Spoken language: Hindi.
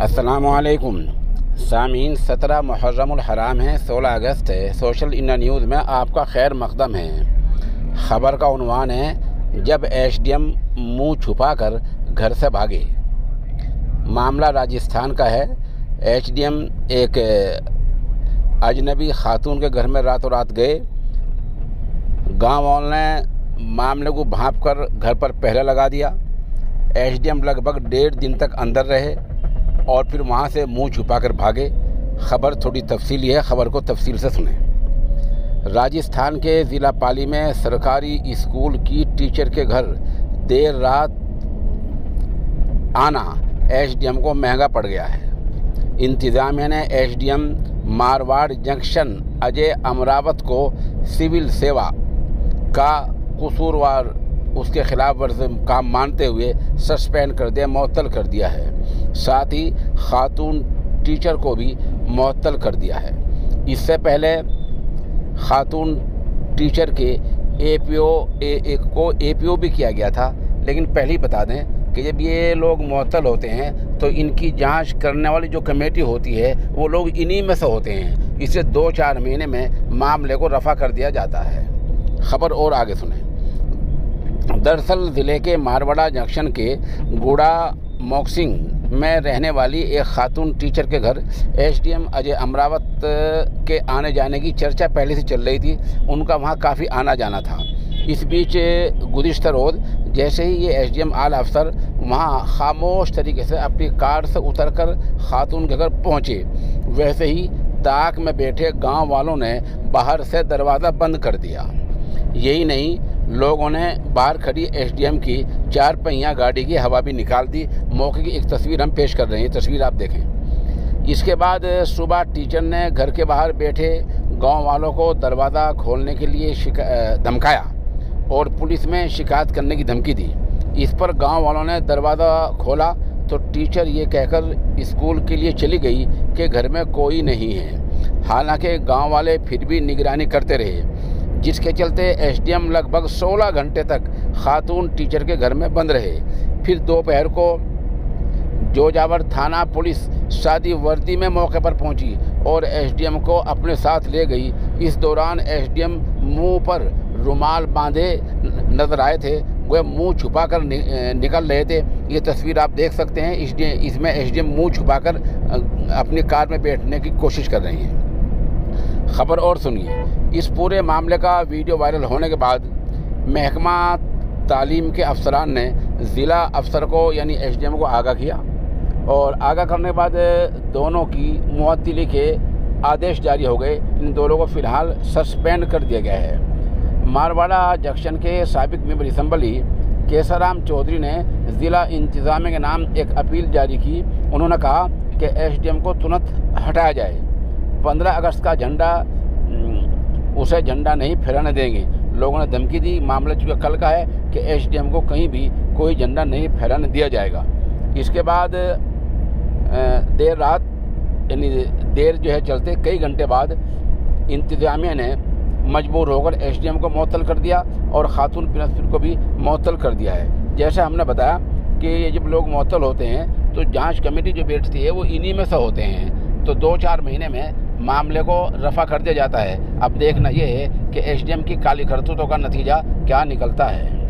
अस्सलामुअलैकुम सामीन। 17 मुहर्रमुल हराम है, 16 अगस्त है। सोशल इंडिया न्यूज़ में आपका खैर मकदम है। ख़बर का उन्वान है, जब एसडीएम मुंह छुपाकर घर से भागे। मामला राजस्थान का है। एसडीएम एक अजनबी खातून के घर में रातों रात गए। गांव वालों ने मामले को भांप कर घर पर पहरा लगा दिया। एसडीएम लगभग 1.5 दिन तक अंदर रहे और फिर वहाँ से मुंह छुपाकर भागे। खबर थोड़ी तफसीली है, खबर को तफसील से सुनें। राजस्थान के ज़िला पाली में सरकारी स्कूल की टीचर के घर देर रात आना एसडीएम को महंगा पड़ गया है। इंतज़ामिया ने एसडीएम मारवाड़ जंक्शन अजय अमरावत को सिविल सेवा का कसूरवार उसके खिलाफ वर्जी काम मानते हुए सस्पेंड कर दिया, मुअत्तल कर दिया है। साथ ही खातून टीचर को भी मुअत्तल कर दिया है। इससे पहले खातून टीचर के एपीओ भी किया गया था। लेकिन पहले ही बता दें कि जब ये लोग मुअत्तल होते हैं तो इनकी जांच करने वाली जो कमेटी होती है वो लोग इन्हीं में से होते हैं। इससे 2-4 महीने में मामले को रफ़ा कर दिया जाता है। खबर और आगे सुने। दरअसल ज़िले के मारवाड़ा जंक्शन के गुड़ा मोक्सिंग में रहने वाली एक खातून टीचर के घर एसडीएम अजय अमरावत के आने जाने की चर्चा पहले से चल रही थी। उनका वहां काफ़ी आना जाना था। इस बीच गुज़िश्ता रोज़ जैसे ही ये एसडीएम आला अफसर वहां खामोश तरीके से अपनी कार से उतरकर खातून के घर पहुंचे, वैसे ही ताक में बैठे गांव वालों ने बाहर से दरवाज़ा बंद कर दिया। यही नहीं, लोगों ने बाहर खड़ी एसडीएम की 4 पहिया गाड़ी की हवा भी निकाल दी। मौके की एक तस्वीर हम पेश कर रहे हैं, तस्वीर आप देखें। इसके बाद सुबह टीचर ने घर के बाहर बैठे गांव वालों को दरवाज़ा खोलने के लिए धमकाया और पुलिस में शिकायत करने की धमकी दी। इस पर गांव वालों ने दरवाज़ा खोला तो टीचर ये कहकर स्कूल के लिए चली गई कि घर में कोई नहीं है। हालांकि गाँव वाले फिर भी निगरानी करते रहे, जिसके चलते एसडीएम लगभग 16 घंटे तक खातून टीचर के घर में बंद रहे। फिर दोपहर को जोजावर थाना पुलिस सादी वर्दी में मौके पर पहुंची और एसडीएम को अपने साथ ले गई। इस दौरान एसडीएम मुंह पर रुमाल बांधे नजर आए थे, वह मुंह छुपाकर निकल रहे थे। ये तस्वीर आप देख सकते हैं। इसमें एसडीएम मुंह छुपाकर अपनी कार में बैठने की कोशिश कर रही हैं। खबर और सुनिए। इस पूरे मामले का वीडियो वायरल होने के बाद महकमा तालीम के अफसरान ने ज़िला अफसर को यानी एसडीएम को आगाह किया और आगाह करने के बाद दोनों की मुअत्तली के आदेश जारी हो गए। इन दोनों को फ़िलहाल सस्पेंड कर दिया गया है। मारवाड़ा जंक्शन के साबिक मेंबर असम्बली केसाराम चौधरी ने ज़िला इंतज़ामिया के नाम एक अपील जारी की। उन्होंने कहा कि एसडीएम को तुरंत हटाया जाए। 15 अगस्त का झंडा उसे झंडा नहीं फहराने देंगे। लोगों ने धमकी दी। मामला चूँकि कल का है कि एसडीएम को कहीं भी कोई झंडा नहीं फहराने दिया जाएगा। इसके बाद देर रात यानी देर जो है चलते कई घंटे बाद इंतज़ामिया ने मजबूर होकर एसडीएम को मुअत्तल कर दिया और खातून प्रिंसिपल को भी मुअत्तल कर दिया है। जैसे हमने बताया कि ये जब लोग मुअत्तल होते हैं तो जांच कमेटी जो बैठती है वो इन्हीं में से होते हैं। तो 2-4 महीने में मामले को रफ़ा कर दिया जाता है। अब देखना ये है कि एसडीएम की काली करतूतों का नतीजा क्या निकलता है।